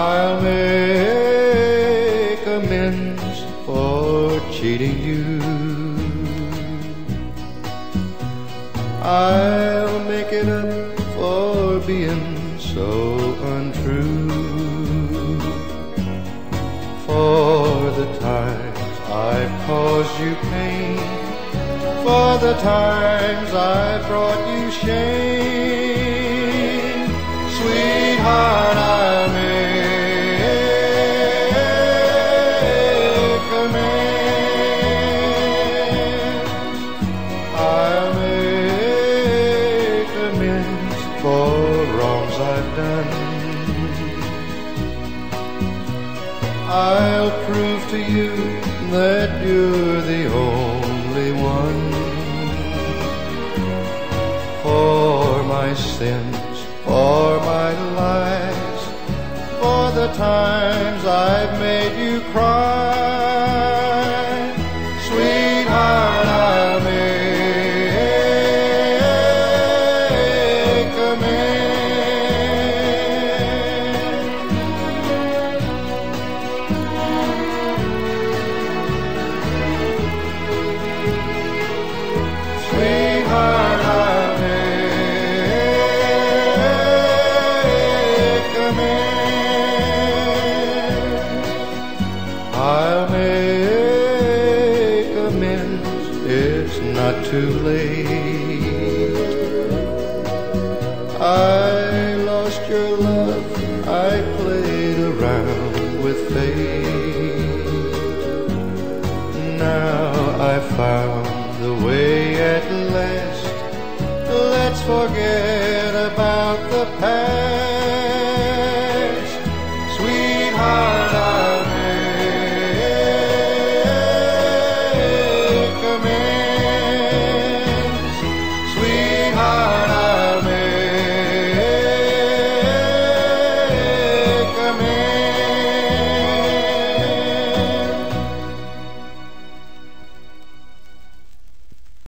I'll make amends for cheating you. I'll make it up for being so untrue, for the times I've caused you pain, for the times I've brought you shame. Sweetheart, I'll make amends. I'll make amends for wrongs I've done. I'll prove to you that you're the only one. For my sins, for my lies, for the times I've made you cry, sweetheart, I'll make amends. Sweetheart, I'll make amends. I'll make amends. It's not too late. I lost your love. I played around with fate. Now I've found the way at last. Let's forget about the past.